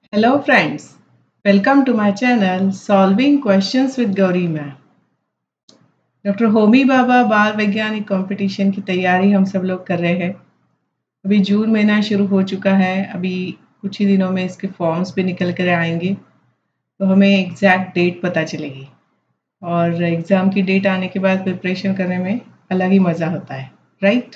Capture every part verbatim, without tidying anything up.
Hello friends, welcome to my channel Solving Questions with Gauri Ma'am. Doctor Homi Bhabha बाल वैज्ञानिक competition की तैयारी हम सब लोग कर रहे हैं। अभी जून महीना शुरू हो चुका है। अभी कुछ ही दिनों में इसके फॉर्म्स भी निकल कर आएंगे, तो हमें एग्जैक्ट डेट पता चलेगी और एग्ज़ाम की डेट आने के बाद प्रिपरेशन करने में अलग ही मज़ा होता है, राइट?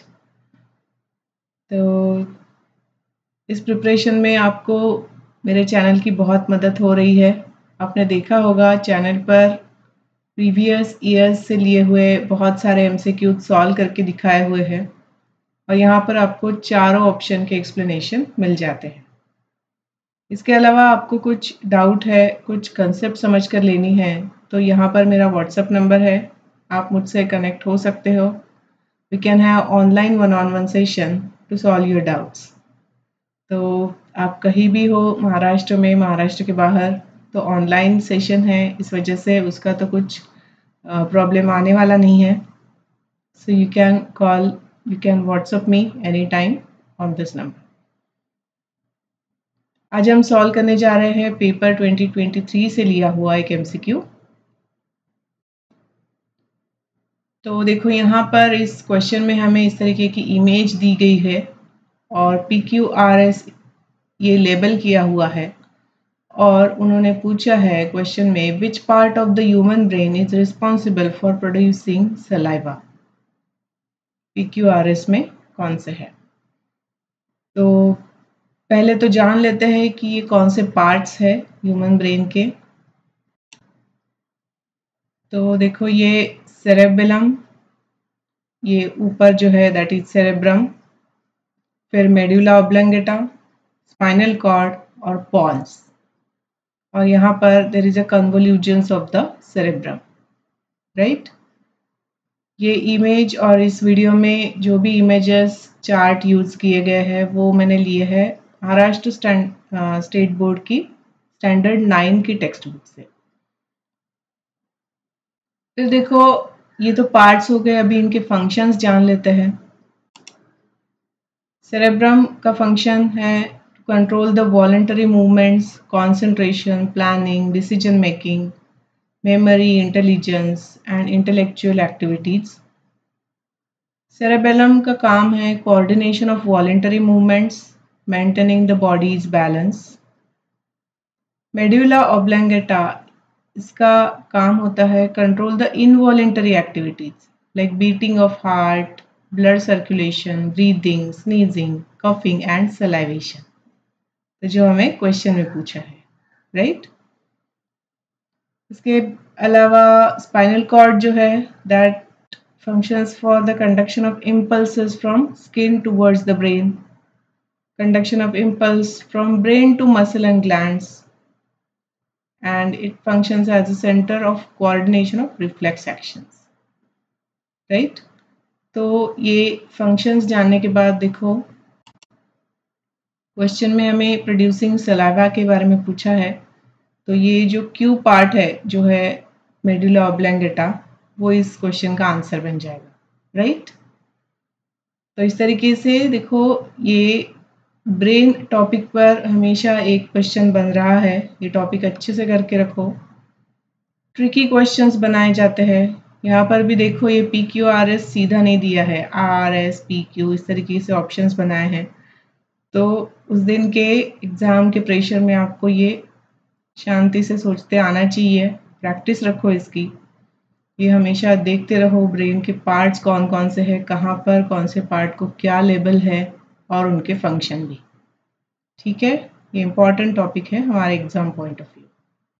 तो इस प्रिपरेशन में आपको मेरे चैनल की बहुत मदद हो रही है। आपने देखा होगा चैनल पर प्रीवियस ईयर्स से लिए हुए बहुत सारे एमसीक्यू सॉल्व करके दिखाए हुए हैं और यहाँ पर आपको चारों ऑप्शन के एक्सप्लेनेशन मिल जाते हैं। इसके अलावा आपको कुछ डाउट है, कुछ कंसेप्ट समझ कर लेनी है, तो यहाँ पर मेरा व्हाट्सएप नंबर है, आप मुझसे कनेक्ट हो सकते हो। We can have online one on one session to solve your doubts. तो आप कहीं भी हो, महाराष्ट्र में, महाराष्ट्र के बाहर, तो ऑनलाइन सेशन है, इस वजह से उसका तो कुछ प्रॉब्लम uh, आने वाला नहीं है। So you can call, you can WhatsApp me any time on this number. आज हम सॉल्व करने जा रहे हैं पेपर ट्वेंटी ट्वेंटी थ्री से लिया हुआ एक एमसीक्यू। तो देखो यहाँ पर इस क्वेश्चन में हमें इस तरीके की इमेज दी गई है और पी क्यू आर एस ये लेबल किया हुआ है और उन्होंने पूछा है क्वेश्चन में which part of the human brain is responsible for producing saliva. P Q R S में कौन से है? तो पहले तो जान लेते हैं कि ये कौन से पार्ट्स है ह्यूमन ब्रेन के। तो देखो ये सेरेबेलम, ये ऊपर जो है दैट इज सेरेब्रम, फिर मेडुला ऑब्लंगेटा, स्पाइनल कॉर्ड और पॉल्स, और यहाँ पर there is a convolutions of the cerebrum, right? ये इमेज और इस वीडियो में जो भी इमेजेस चार्ट यूज़ किए गए हैं वो मैंने लिए हैं महाराष्ट्र स्टेट बोर्ड की स्टैंडर्ड नाइन की टेक्स्ट बुक से। फिर देखो ये तो पार्ट्स हो गए, अभी इनके फंक्शंस जान लेते हैं। सेरेब्रम का फंक्शन है control the voluntary movements, concentration, planning, decision making, memory, intelligence and intellectual activities. Cerebellum का काम है coordination of voluntary movements, maintaining the body's balance. Medulla oblongata, इसका काम होता है control the involuntary activities like beating of heart, blood circulation, breathing, sneezing, coughing and salivation, तो जो हमें क्वेश्चन में पूछा है, राइट? इसके अलावा स्पाइनल कॉर्ड जो है that functions for the conduction of impulses from skin towards the brain, conduction of impulse from brain to muscle and glands, and it functions as a center of coordination of reflex actions, right? तो ये functions जानने के बाद देखो question में हमें producing saliva के बारे में पूछा है, तो ये जो क्यू पार्ट है जो है मेडुला ऑब्लंगेटा, वो इस क्वेश्चन का आंसर बन जाएगा, राइट? तो इस तरीके से देखो ये ब्रेन टॉपिक पर हमेशा एक क्वेश्चन बन रहा है। ये टॉपिक अच्छे से करके रखो, ट्रिकी क्वेश्चंस बनाए जाते हैं। यहाँ पर भी देखो ये पी क्यू आर एस सीधा नहीं दिया है, आर एस पी क्यू इस तरीके से ऑप्शंस बनाए हैं। तो उस दिन के एग्ज़ाम के प्रेशर में आपको ये शांति से सोचते आना चाहिए, प्रैक्टिस रखो इसकी। ये हमेशा देखते रहो ब्रेन के पार्ट्स कौन कौन से हैं, कहाँ पर कौन से पार्ट को क्या लेबल है और उनके फंक्शन भी, ठीक है? ये इम्पॉर्टेंट टॉपिक है हमारे एग्जाम पॉइंट ऑफ व्यू।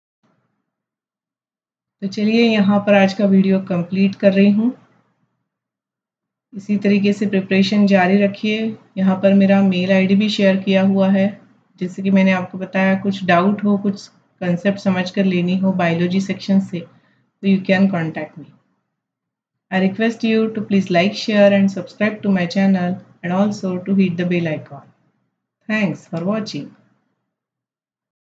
तो चलिए यहाँ पर आज का वीडियो कंप्लीट कर रही हूँ। इसी तरीके से प्रिपरेशन जारी रखिए। यहाँ पर मेरा मेल आईडी भी शेयर किया हुआ है, जैसे कि मैंने आपको बताया कुछ डाउट हो, कुछ कंसेप्ट समझ कर लेनी हो बायोलॉजी सेक्शन से, तो you can contact me. I request you to please like, share and subscribe to my channel and also to hit the bell icon. Thanks for watching.